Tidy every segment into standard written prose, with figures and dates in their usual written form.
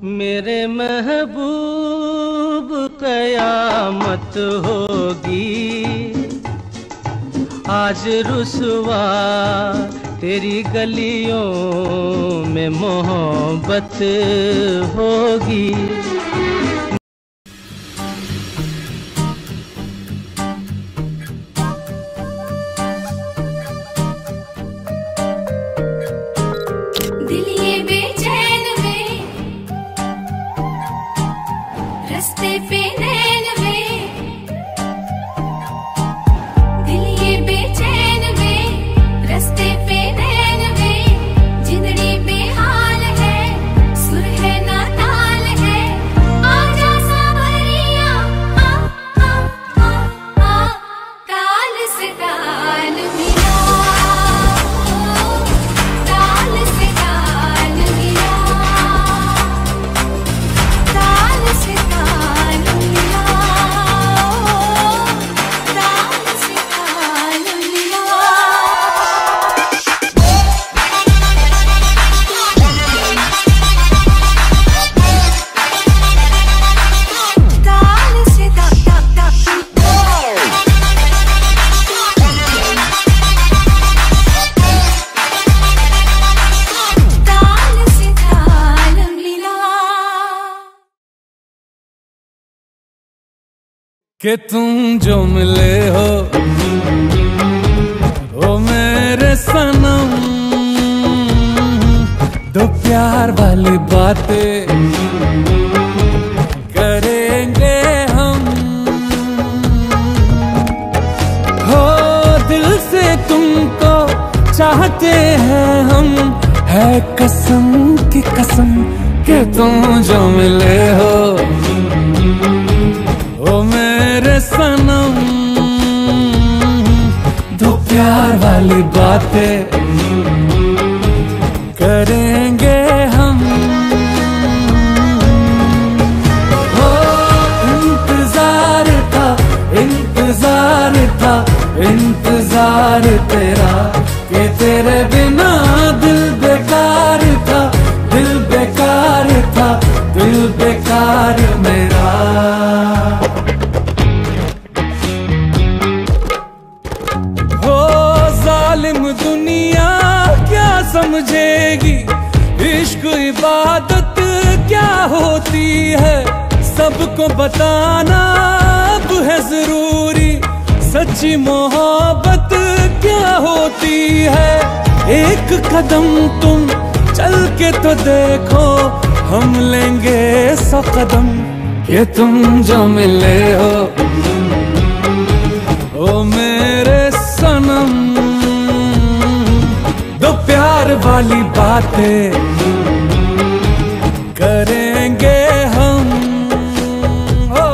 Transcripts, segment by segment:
मेरे महबूब कयामत होगी, आज रुसवा तेरी गलियों में मोहब्बत होगी। दिल ये बेचैन में, रस्ते पे नैन में, दिल ये बेचैन में, रस्ते पे नैन में, जिंदड़ी बेहाल है, सुर है ना ताल है, आजा सावरिया आ आ आ आ, ताल से ताल मिला, ताल से ताल मिला, ताल से ताल मिला, ताल से ताल मिला। ताल से ता ता ता ताल से ताल मिला। कि तुम जो मिले हो ओ मेरे सनम, दो प्यार वाली बातें करेंगे हम। हो दिल से तुमको चाहते हैं हम, है कसम की कसम कि तुम जो मिले हो ओ मेरे सनम, दो प्यार वाली बातें करेंगे हम। हो इंतजार था, इंतजार था, इंतजार तेरा, कि तेरे बिना दिल बेकार था, दिल बेकार था, दिल बेकार मेरा। हो जालिम दुनिया क्या समझेगी, इश्क इबादत क्या होती है, सबको बताना अब है जरूरी, सच्ची मोहब्बत क्या होती है। एक कदम तुम चल के तो देखो, हम लेंगे 100 कदम, कि तुम जो मिले हो ओ मेरे सनम, दो प्यार वाली बातें करेंगे हम। हो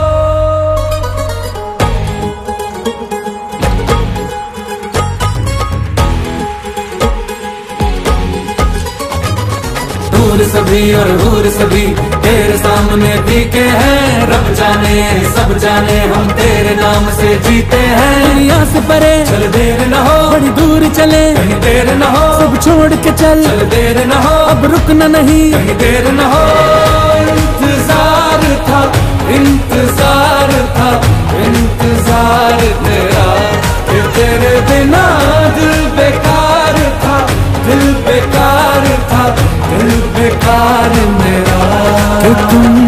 दूर सभी और दूर सभी तेरे सामने फीके हैं, रब जाने सब जाने हम तेरे नाम से जीते हैं। दुनिया से परे चल देर न हो, बड़ी दूर चले कहीं देर न हो, सब छोड़ के चल देर न हो, अब रुकना नहीं कहीं देर न हो। इंतजार था, इंतजार था, इंतजार तेरा, कि तेरे बिना दिल बेकार था, दिल बेकार था, दिल बेकार मेरा। कि तुम